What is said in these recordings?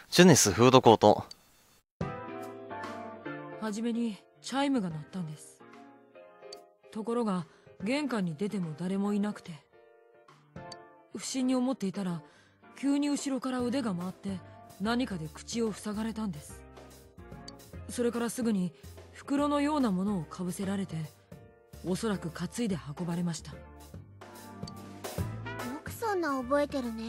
ジュネスフードコート。 はじめにチャイムが鳴ったんです。ところが玄関に出ても誰もいなくて、不審に思っていたら急に後ろから腕が回って何かで口を塞がれたんです。それからすぐに袋のようなものをかぶせられて、おそらく担いで運ばれました。 よくそんな覚えてるね。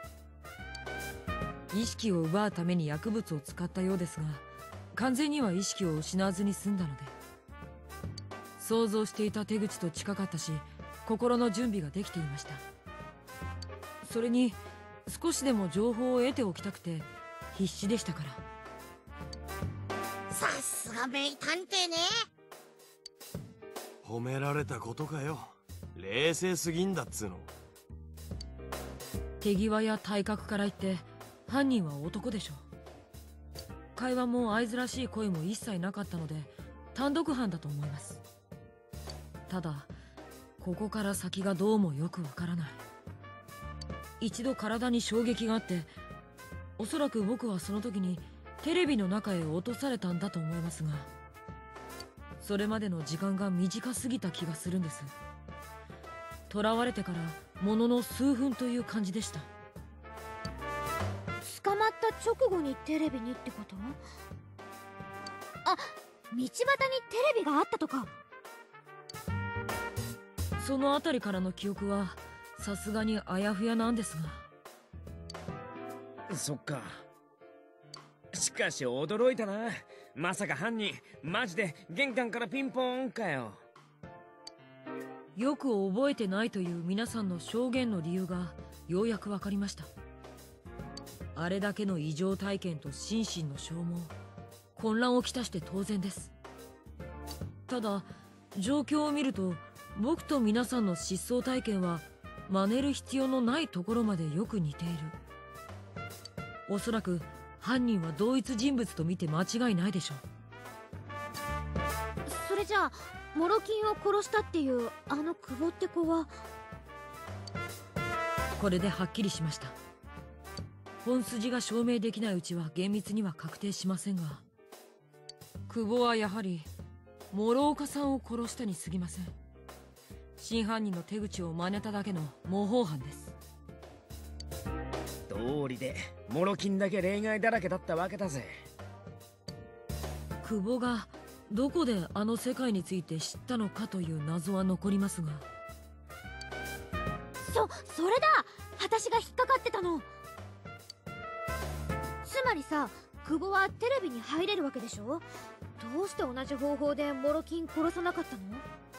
意識を奪うために薬物を使ったようですが、完全には意識を失わずに済んだので、想像していた手口と近かったし、心の準備ができていました。それに少しでも情報を得ておきたくて必死でしたから。 さすが名探偵ね。 褒められたことかよ。冷静すぎんだっつうの。 手際や体格から言って犯人は男でしょう。会話も合図らしい声も一切なかったので単独犯だと思います。ただここから先がどうもよくわからない。一度体に衝撃があって、おそらく僕はその時にテレビの中へ落とされたんだと思いますが、それまでの時間が短すぎた気がするんです。囚われてからものの数分という感じでした。 捕まった直後にテレビにってこと？あ、道端にテレビがあったとか。 その辺りからの記憶はさすがにあやふやなんですが。 そっか。しかし驚いたな。まさか犯人マジで玄関からピンポーンかよ。 よく覚えてないという皆さんの証言の理由がようやく分かりました。あれだけの異常体験と心身の消耗、混乱をきたして当然です。ただ状況を見ると僕と皆さんの失踪体験は真似る必要のないところまでよく似ている。おそらく犯人は同一人物と見て間違いないでしょう。 それじゃあモロキンを殺したっていうあの久保って子は。 これではっきりしました。本筋が証明できないうちは厳密には確定しませんが、久保はやはり諸岡さんを殺したに過ぎません。真犯人の手口を真似ただけの模倣犯です。 道理でモロキンだけ例外だらけだったわけだぜ。 久保がどこであの世界について知ったのかという謎は残りますが。 それだ。私が引っかかってたの。つまりさ、久保はテレビに入れるわけでしょ。どうして同じ方法でモロキン殺さなかったの？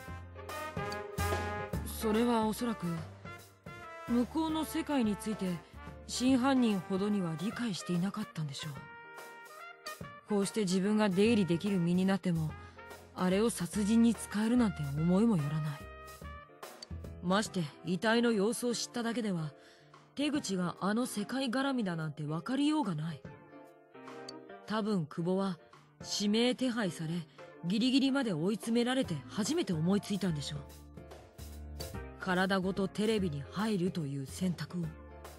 それはおそらく向こうの世界について真犯人ほどには理解していなかったんでしょう。こうして自分が出入りできる身になってもあれを殺人に使えるなんて思いもよらない。まして遺体の様子を知っただけでは手口があの世界絡みだなんて分かりようがない。多分久保は指名手配されギリギリまで追い詰められて初めて思いついたんでしょう。体ごとテレビに入るという選択を。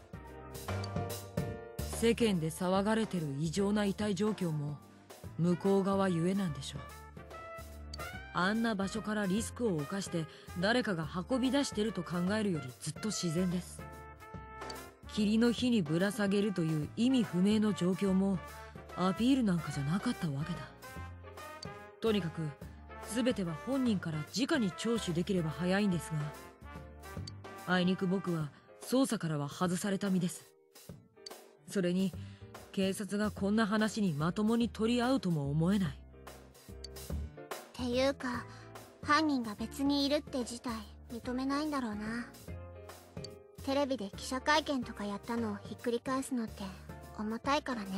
世間で騒がれてる異常な遺体状況も向こう側ゆえなんでしょう。あんな場所からリスクを冒して誰かが運び出してると考えるよりずっと自然です。霧の火にぶら下げるという意味不明の状況もアピールなんかじゃなかったわけだ。とにかく全ては本人から直に聴取できれば早いんですが、あいにく僕は捜査からは外された身です。それに警察がこんな話にまともに取り合うとも思えない。 っていうか犯人が別にいるって自体認めないんだろうな。テレビで記者会見とかやったのをひっくり返すのって重たいからね。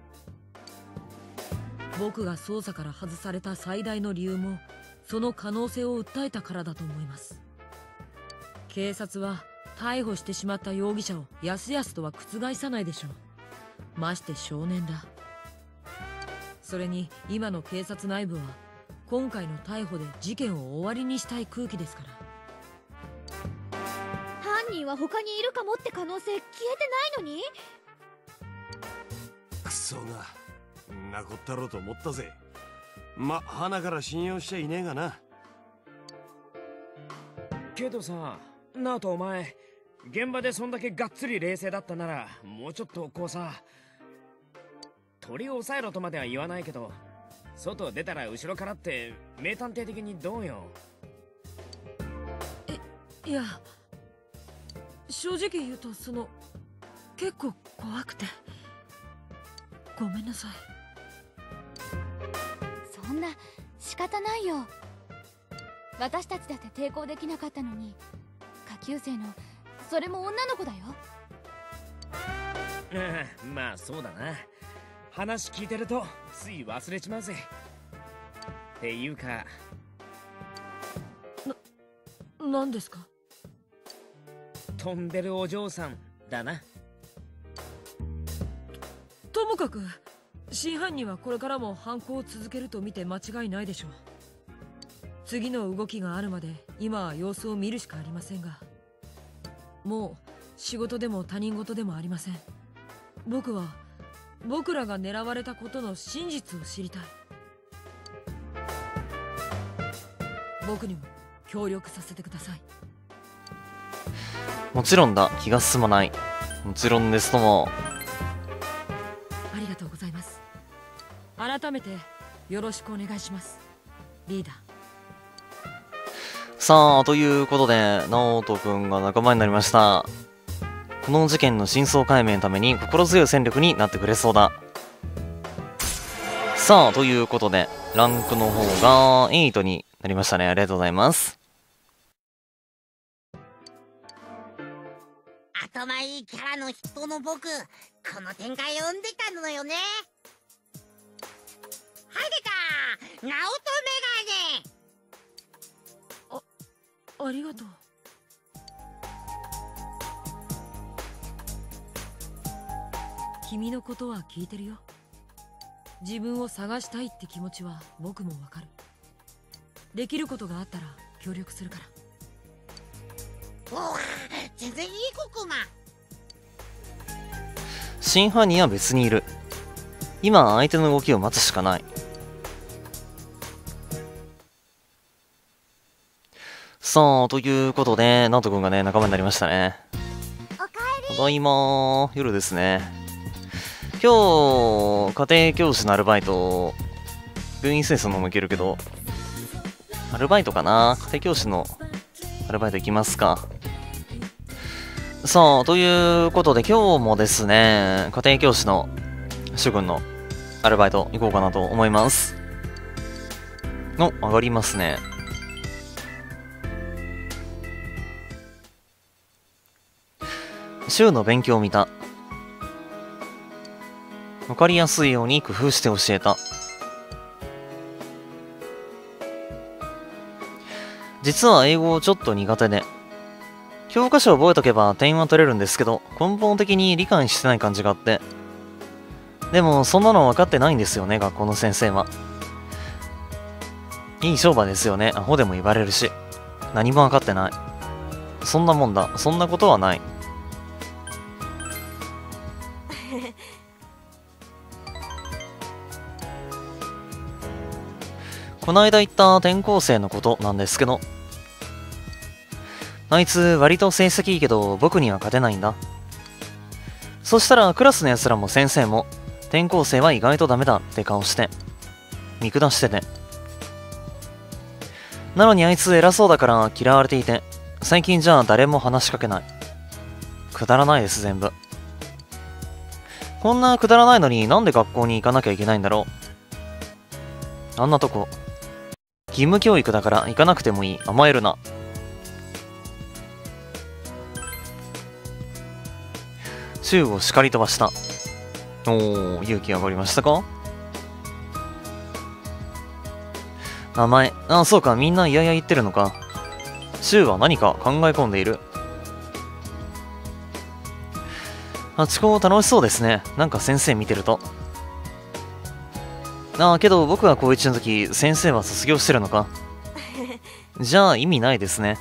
僕が捜査から外された最大の理由もその可能性を訴えたからだと思います。警察は逮捕してしまった容疑者をやすやすとは覆さないでしょう。まして少年だ。それに今の警察内部は今回の逮捕で事件を終わりにしたい空気ですから。 犯人は他にいるかもって可能性消えてないのに。 くソがんなこったろうと思ったぜ。ま、花から信用しちゃいねえがな。 けどさ、ナオトお前現場でそんだけがっつり冷静だったなら、もうちょっとこうさ、鳥を抑えろとまでは言わないけど、外出たら後ろからって名探偵的にどうよ。 いや、正直言うと結構怖くて。ごめんなさい。 そんな仕方ないよ。私たちだって抵抗できなかったのに、下級生のそれも女の子だよ。 まあそうだな。話聞いてるとつい忘れちまうぜ。っていうか、 何ですか？ 飛んでるお嬢さんだな。 ともかく真犯人はこれからも犯行を続けると見て間違いないでしょう。次の動きがあるまで今は様子を見るしかありませんが、もう仕事でも他人事でもありません。僕は僕らが狙われたことの真実を知りたい。僕にも協力させてください。 もちろんだ。気が進まない。もちろんですとも。 ありがとうございます。改めてよろしくお願いします、リーダー。 さあ、ということで直人くんが仲間になりました。この事件の真相解明のために心強い戦力になってくれそうだ。さあ、ということでランクの方が8になりましたね。ありがとうございます。 頭いいキャラの人の僕、この展開読んでたのよね。はい、出た、ナオトメガネ。 ありがとう。君のことは聞いてるよ。自分を探したいって気持ちは僕もわかる。できることがあったら協力するから。 おわ、全然いいここま。 真犯人は別にいる。今相手の動きを待つしかない。さあ、ということでナオトくんがね仲間になりましたね。 おかえり。 ただいまー。夜ですね。今日家庭教師のアルバイト、病院清掃のもいけるけど、アルバイトかな。家庭教師のアルバイト行きますか。さあ、ということで今日もですね、家庭教師の主君のアルバイト行こうかなと思います。上がりますね。週の勉強を見た。わかりやすいように工夫して教えた。実は英語ちょっと苦手で、教科書を覚えとけば点は取れるんですけど、根本的に理解してない感じがあって。でもそんなの分かってないんですよね、学校の先生は。いい商売ですよね。アホでも言われるし。何も分かってない。そんなもんだ。そんなことはない。この間言った転校生のことなんですけど、あいつ割と成績いいけど僕には勝てないんだ。そしたらクラスのやつらも先生も転校生は意外とダメだって顔して見下してて、なのにあいつ偉そうだから嫌われていて、最近じゃあ誰も話しかけない。くだらないです全部。こんなくだらないのになんで学校に行かなきゃいけないんだろう。あんなとこ義務教育だから行かなくてもいい。甘えるな。宙を叱り飛ばした。おお、勇気上がりましたか。名前、あ、そうか、みんな嫌々言ってるのか。宙は何か考え込んでいる。ハチ公楽しそうですね。なんか先生見てると。ああ、けど僕が高1の時、先生は卒業してるのか。じゃあ意味ないですね。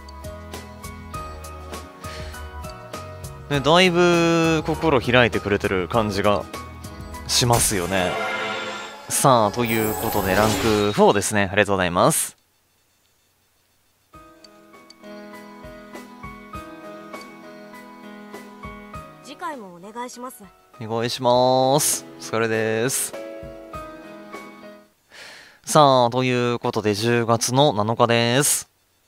だいぶ心開いてくれてる感じがしますよね。さあということでランク4ですね。ありがとうございます。 次回もお願いします。 お願いします。お疲れです。さあということで10月の7日です。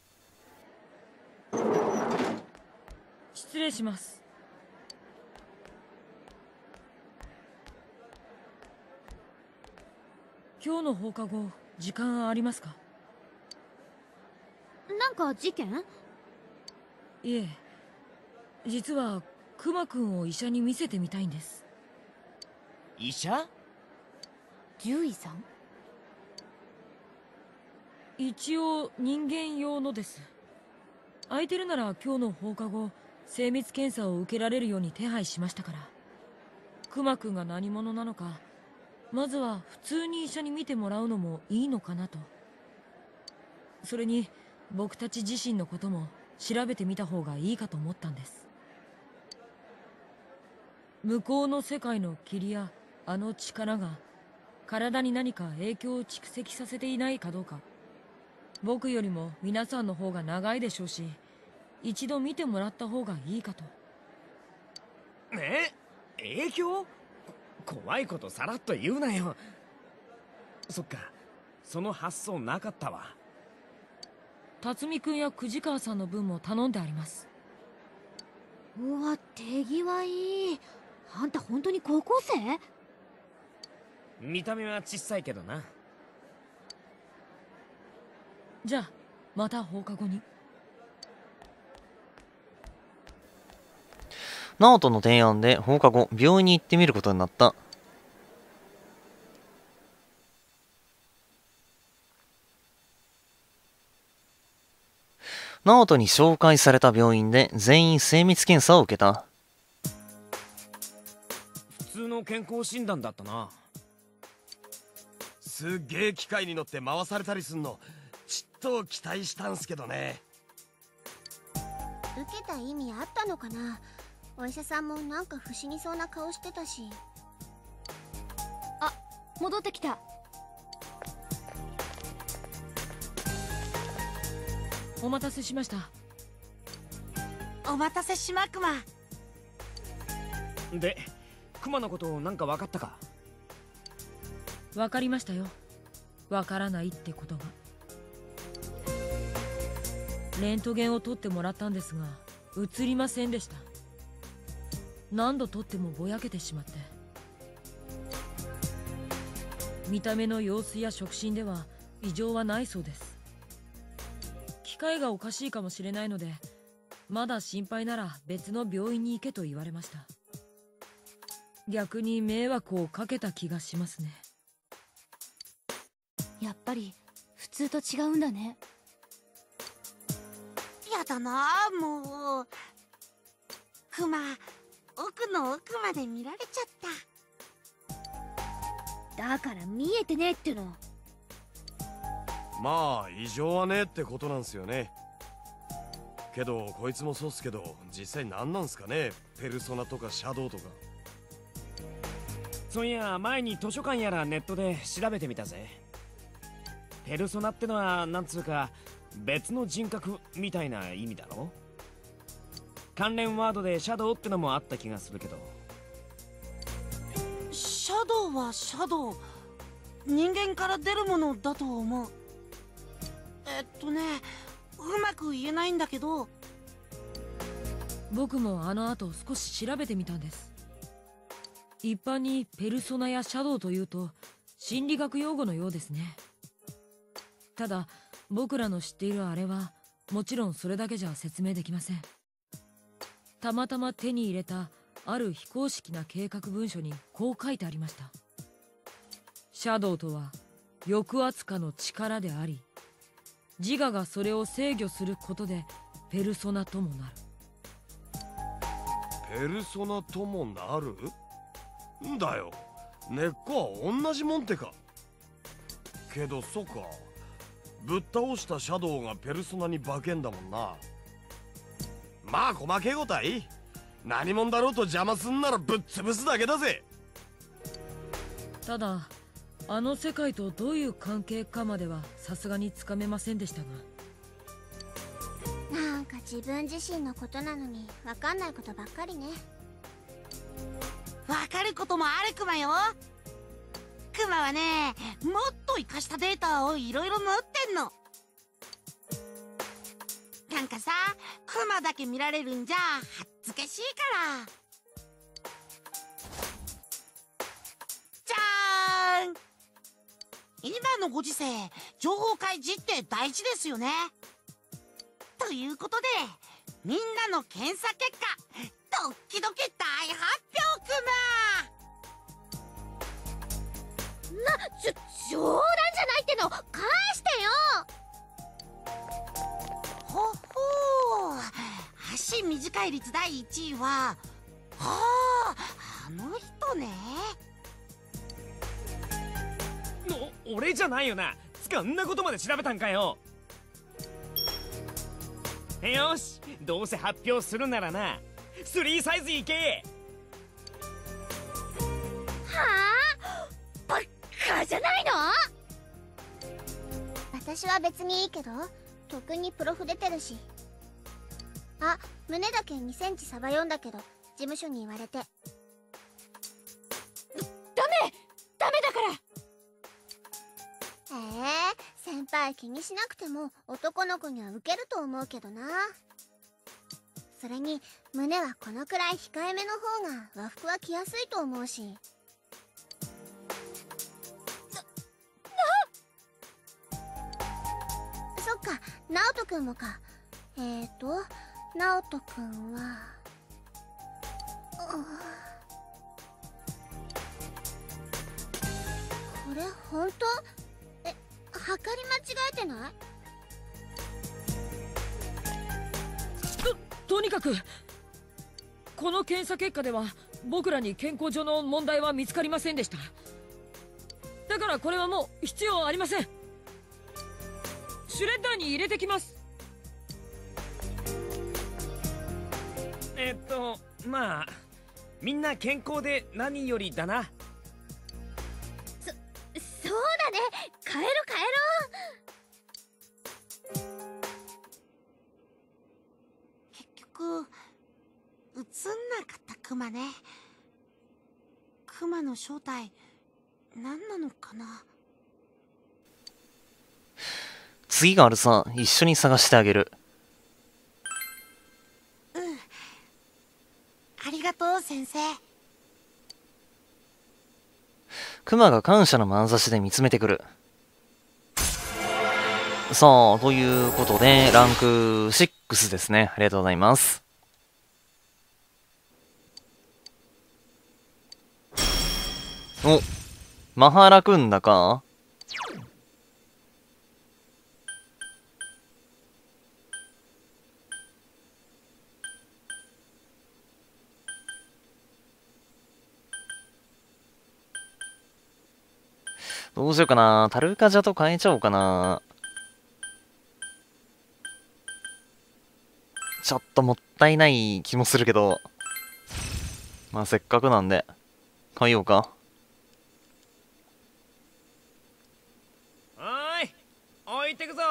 失礼します。今日の放課後時間ありますか？ なんか事件？ いえ、実はクマくんを医者に見せてみたいんです。 医者？ 獣医さん？ 一応人間用のです。空いてるなら今日の放課後精密検査を受けられるように手配しましたから。クマくんが何者なのか、まずは普通に医者に見てもらうのもいいのかなと。それに僕たち自身のことも調べてみた方がいいかと思ったんです。向こうの世界の霧やあの力が体に何か影響を蓄積させていないかどうか。僕よりも皆さんの方が長いでしょうし、一度見てもらった方がいいかと。 影響？怖いことさらっと言うなよ。そっか、その発想なかったわ。 辰巳くんや藤川さんの分も頼んであります。 うわ、手際いい。あんた本当に高校生？ 見た目は小さいけどな。 じゃあまた放課後に。 直人の提案で放課後病院に行ってみることになった。直人に紹介された病院で全員精密検査を受けた。 普通の健康診断だったな。 すっげえ機械に乗って回されたりすんのちっと期待したんすけどね。 受けた意味あったのかな。お医者さんもなんか不思議そうな顔してたし。 あ、戻ってきた。 お待たせしました。 お待たせしまくま。 で、クマのことなんか分かったか？ わかりましたよ。わからないってことが。レントゲンを取ってもらったんですが映りませんでした。何度取ってもぼやけてしまって。見た目の様子や触診では異常はないそうです。機械がおかしいかもしれないので、まだ心配なら別の病院に行けと言われました。逆に迷惑をかけた気がしますね。 やっぱり普通と違うんだね。 やだなもう。クマ、奥の奥まで見られちゃった。 だから見えてねえっての。 まあ異常はねえってことなんすよね。けどこいつもそうっすけど、実際何なんすかね、ペルソナとかシャドウとか。 そういや前に図書館やらネットで調べてみたぜ。ペルソナってのはなんつうか別の人格みたいな意味だろ。関連ワードでシャドウってのもあった気がするけど。 シャドウはシャドウ、人間から出るものだと思う。うまく言えないんだけど。 僕もあの後少し調べてみたんです。一般にペルソナやシャドウというと心理学用語のようですね。ただ僕らの知っているあれはもちろんそれだけじゃ説明できません。たまたま手に入れたある非公式な計画文書にこう書いてありました。シャドウとは抑圧下の力であり、自我がそれを制御することでペルソナともなる。 ペルソナともなるんだよ。根っこは同じもんってか。けどそっか、ぶっ倒したシャドウがペルソナに化けんだもんな。まあ細けえことはいい。何者だろうと邪魔すんならぶっ潰すだけだぜ。 ただあの世界とどういう関係かまではさすがにつかめませんでしたが、 なんか自分自身のことなのに分かんないことばっかりね。 わかることもあるクマよ。クマはね、もっと活かしたデータをいろいろ持ってんの。なんかさ、クマだけ見られるんじゃはっずけしいから。じゃーん。今のご時世、情報開示って大事ですよね。ということで、みんなの検査結果、ドッキドキ大発表ク冗談じゃないっての返してよ。 マ。ほほう。足短い率第1位は、あの人ね。 俺じゃないよな。つかんなことまで調べたんかよ。よし、どうせ発表するならな、3サイズいけ。 はあ、バカじゃないの。私は別にいいけど、特にプロフ出てるし。あ、胸だけ2センチサバ読んだけど事務所に言われて。ダメだから。先輩気にしなくても男の子にはウケると思うけどな。それに胸はこのくらい控えめの方が和服は着やすいと思うし。そっか、ナオトくんもか。ナオトくんはこれ本当？測り間違えてない？ とにかくこの検査結果では僕らに健康上の問題は見つかりませんでした。だからこれはもう必要ありません。シュレッダーに入れてきます。 まあみんな健康で何よりだな。 そうだね、帰ろう。 結局映んなかったクマね。クマの正体何なのかな。 次があるさ、一緒に探してあげる。 ありがとう先生。 クマが感謝の眼差しで見つめてくる。さあ、ということで、ランク6ですね。ありがとうございます。お、マハラくんだか？どうしようかな。タルカジャと変えちゃおうかな。ちょっともったいない気もするけど。まあせっかくなんで、変えようか。 おーい、置いてくぞ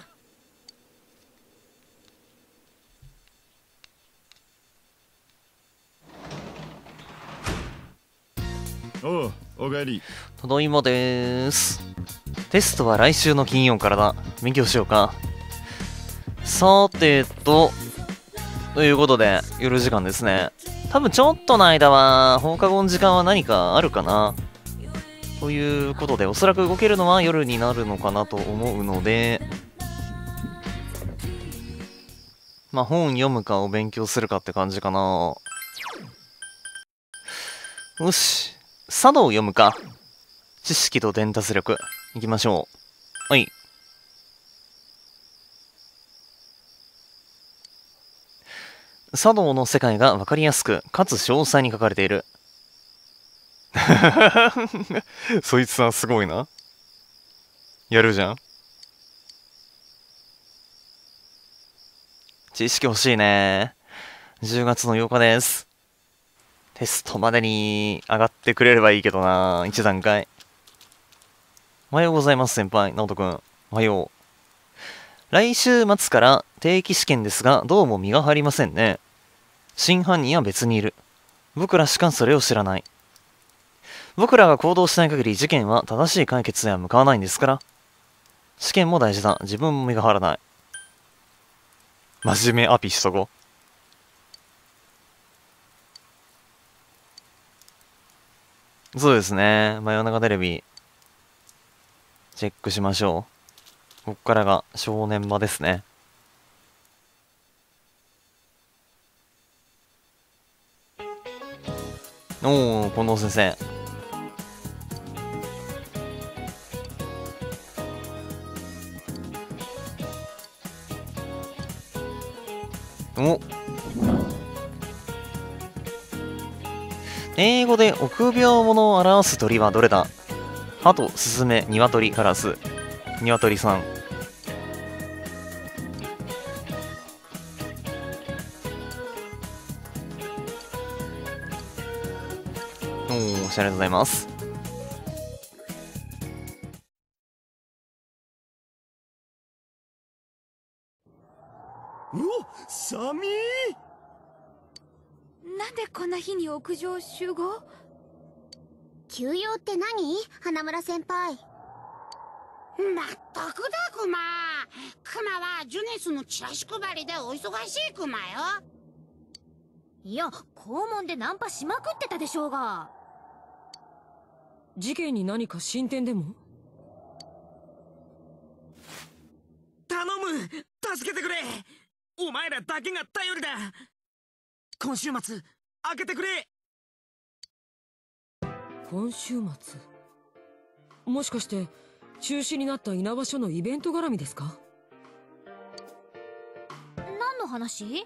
ー。おう、おかえり。 ただいまでーす。テストは来週の金曜からだ。勉強しようか。さてということで、夜時間ですね。多分ちょっとの間は、放課後の時間は何かあるかな。ということで、おそらく動けるのは夜になるのかなと思うので、まあ本読むかを勉強するかって感じかな。よし。茶道を読むか。知識と伝達力。いきましょう。はい。茶道の世界がわかりやすく、かつ詳細に書かれている。そいつはすごいな。やるじゃん。知識欲しいね。10月の8日です。 テストまでに上がってくれればいいけどな、1段階。おはようございます、先輩。直人くん。おはよう。来週末から定期試験ですが、どうも身が入りませんね。真犯人は別にいる。僕らしかそれを知らない。僕らが行動しない限り事件は正しい解決へは向かわないんですから。試験も大事だ。自分も身が張らない。真面目アピしとこう。そうですね。真夜中テレビチェックしましょう。こっからが正念場ですね。おお、近藤先生。お、英語で臆病者を表す鳥はどれだ？鳩、スズメ、ニワトリ、カラス。ニワトリさん。おー、ありがとうございます。 うお、サミー。 なんでこんな日に屋上集合？ 休養って何？花村先輩。 まったくだクマ。クマはジュネスのチラシ配りでお忙しいクマよ。 いや、校門でナンパしまくってたでしょうが。 事件に何か進展でも？ 頼む、助けてくれ。お前らだけが頼りだ。今週末開けてくれ。 今週末？もしかして中止になった稲葉署のイベント絡みですか？ 何の話？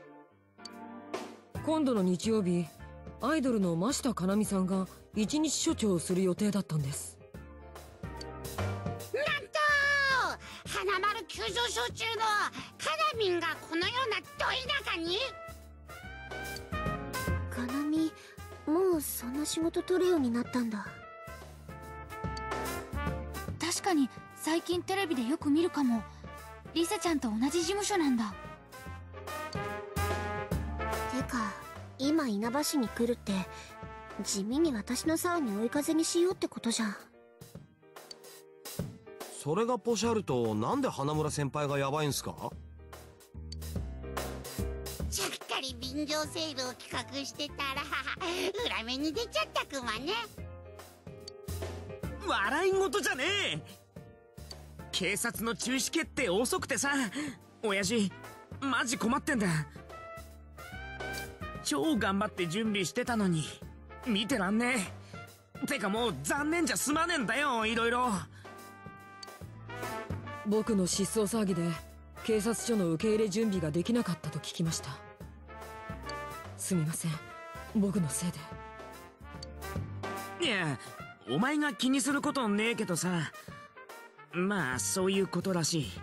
今度の日曜日、アイドルの真下かなみさんが一日署長をする予定だったんです。 なんと花丸急上昇中のカナミンがこのようなど田舎に。 かなみ、もうそんな仕事取るようになったんだ。 確かに最近テレビでよく見るかも。リセちゃんと同じ事務所なんだ。 てか、今稲葉市に来るって地味に私の竿に追い風にしようってことじゃん。 それがポシャるとなんで花村先輩がヤバいんすか？ ちゃっかり便乗セールを企画してたら裏目に出ちゃったクマね。 笑い事じゃねえ。警察の中止決定遅くてさ、親父マジ困ってんだ。超頑張って準備してたのに見てらんねえ。てかもう残念じゃ済まねえんだよ、いろいろ。 僕の失踪騒ぎで警察署の受け入れ準備ができなかったと聞きました。すみません、僕のせいで。 いや、お前が気にすることねえけどさ、まあそういうことらしい。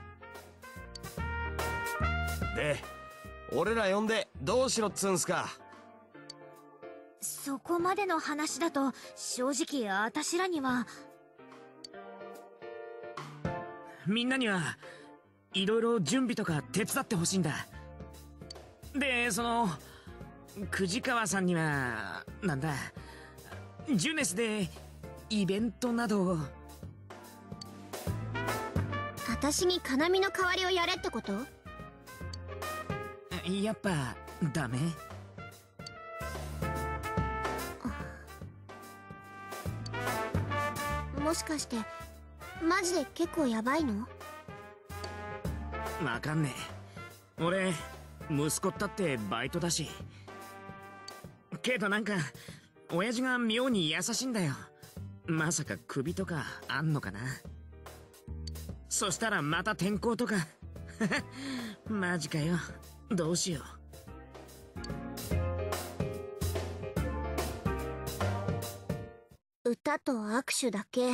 で、俺ら呼んでどうしろっつうんすか？ そこまでの話だと正直私らには。 みんなにはいろいろ準備とか手伝ってほしいんだ。で、藤川さんにはなんだ、ジュネスでイベントなどを。 私にかなみの代わりをやれってこと？ やっぱダメ？ もしかしてマジで結構ヤバいの？ わかんねえ。俺息子ったってバイトだし。けどなんか親父が妙に優しいんだよ。まさか首とかあんのかな。そしたらまた転校とかマジかよ、どうしよう。歌と握手だけ。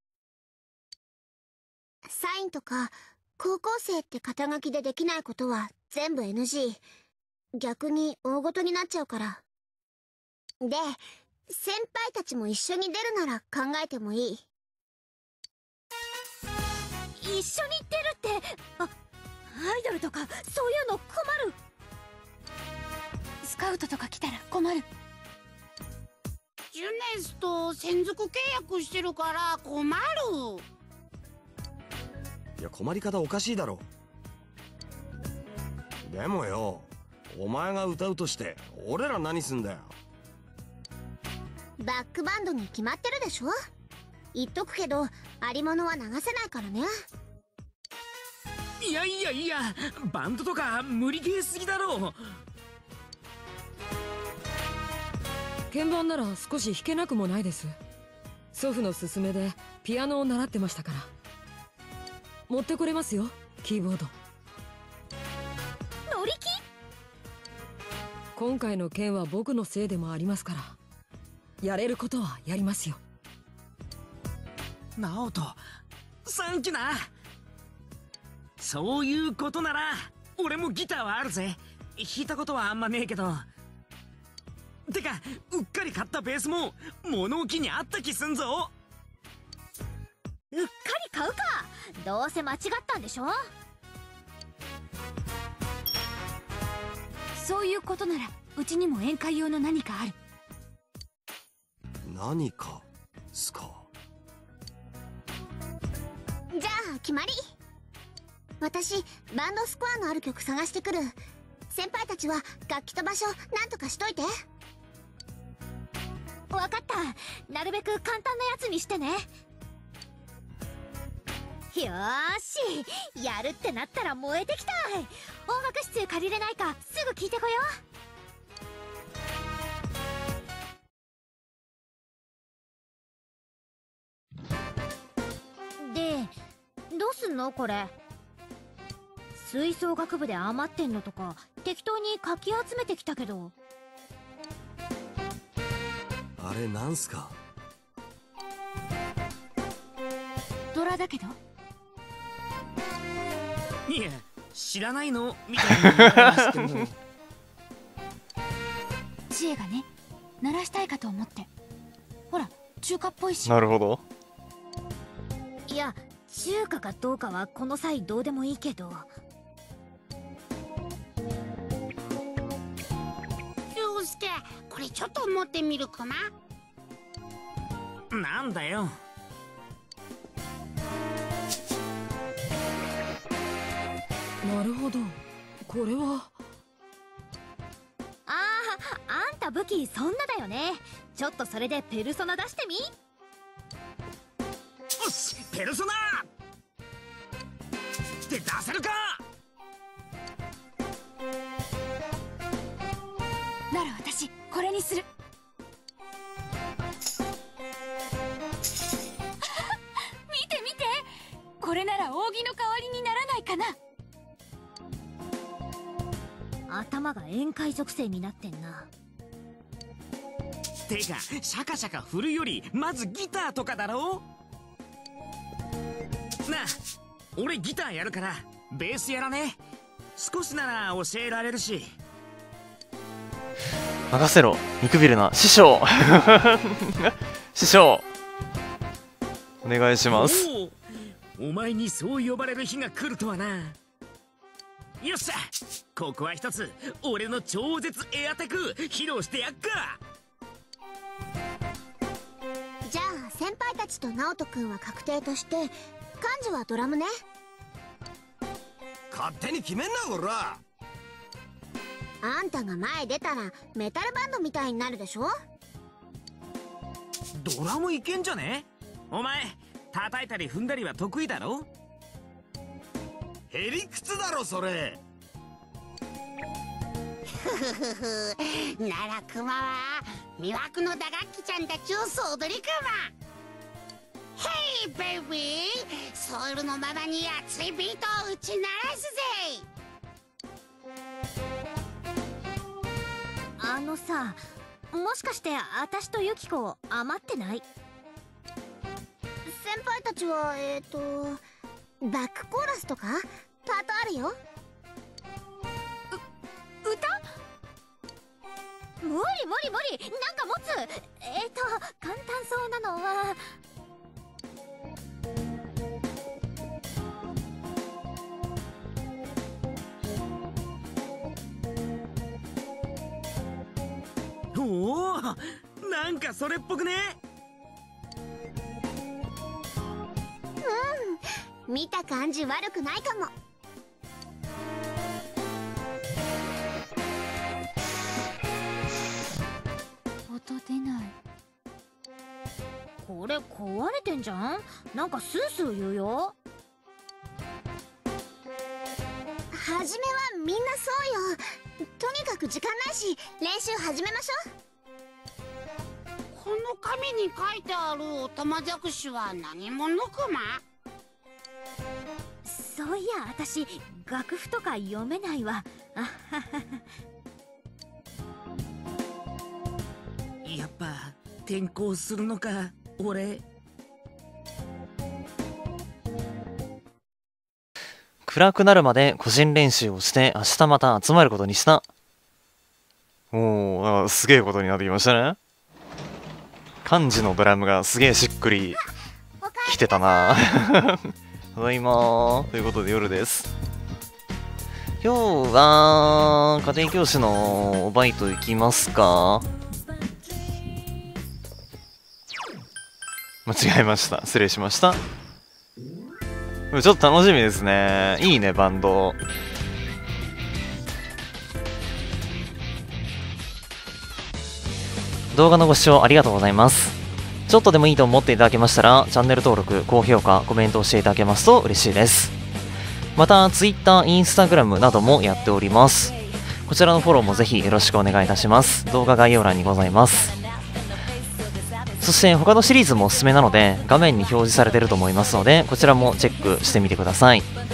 サインとか高校生って肩書きでできないことは全部 NG。逆に大ごとになっちゃうから。 で、先輩たちも一緒に出るなら考えてもいい。 一緒に出るって、アイドルとかそういうの困る。 スカウトとか来たら困る。 ジュネスと専属契約してるから困る。 いや、困り方おかしいだろ。でもよ、お前が歌うとして俺ら何すんだよ。 バックバンドに決まってるでしょ。言っとくけど、ありものは流せないからね。 いやいやいや、バンドとか無理ゲーすぎだろう。 鍵盤なら少し弾けなくもないです。祖父の勧めでピアノを習ってましたから。持ってこれますよ、キーボード。 乗り気？ 今回の件は僕のせいでもありますから、やれることはやりますよ。 ナオト、サンキュな。そういうことなら俺もギターはあるぜ。弾いたことはあんまねえけど。てか、うっかり買ったベースも物置にあった気すんぞ。 うっかり買うか。どうせ間違ったんでしょ。 そういうことならうちにも宴会用の何かある。 何かすか。 じゃあ決まり。私バンドスコアのある曲探してくる。先輩たちは楽器と場所なんとかしといて。 わかった。なるべく簡単なやつにしてね。よーし、やるってなったら燃えてきたい。音楽室借りれないかすぐ聞いてこよう。で、どうすんのこれ。吹奏楽部で余ってんのとか適当にかき集めてきたけど。 あれなんすか。 ドラだけど。 いや、知らないのみたいな言い方しても。 知恵がね、鳴らしたいかと思って。ほら、中華っぽいし。 なるほど。 いや、中華かどうかはこの際どうでもいいけど。 涼介、これちょっと持ってみるかな。 なんだよ。 なるほど、これは。 ああ、あんた武器そんなだよね。ちょっとそれでペルソナ出してみ。 よし、ペルソナって出せるか。 なら私これにする。見て見て、これなら扇の代わりにならないかな。 頭が宴会属性になってんな。 てか、シャカシャカ振るよりまずギターとかだろ。なあ、俺ギターやるからベースやらね。少しなら教えられるし。 任せろ、見くびるな、師匠。師匠、お願いします。 お前にそう呼ばれる日が来るとはな。よっしゃ、ここは一つ俺の超絶エアテク披露してやっか。 じゃあ先輩たちと直人くんは確定として、幹事はドラムね。 勝手に決めんなこら。 あんたが前出たらメタルバンドみたいになるでしょ。 ドラムいけんじゃね。お前叩いたり踏んだりは得意だろ。 へりくつだろそれ。 ならクマは魅惑の打楽器ちゃんたちを総取りクマ。ヘイベイビー、ソウルのママに熱いビートを打ち鳴らすぜ。 あのさ、もしかして私とユキコ余ってない？ 先輩たちはバックコーラスとかパートあるよ。 歌？無無理なんか持つ。簡単そうなのはおお、なんかそれっぽくね。 見た感じ悪くないかも。 音出ない。 これ壊れてんじゃん。なんかスースー言うよ。 初めはみんなそうよ。とにかく時間ないし練習始めましょう。 この紙に書いてあるオタマジャクシは何者クマ？ そういや、私楽譜とか読めないわ。あはは。 やっぱ転校するのか俺。 暗くなるまで個人練習をして明日また集まることにした。おお、すげえことになってきましたね。漢字のドラムがすげえしっくりきてたな。ただいまーということで夜です。今日は家庭教師のバイト行きますか？間違えました。失礼しました。ちょっと楽しみですね。いいね、バンド。動画のご視聴ありがとうございます。ちょっとでもいいと思っていただけましたら、チャンネル登録、高評価、コメントをしていただけますと嬉しいです。また、Twitter、Instagram などもやっております。こちらのフォローもぜひよろしくお願いいたします。動画概要欄にございます。そして他のシリーズもおすすめなので、画面に表示されていると思いますので、こちらもチェックしてみてください。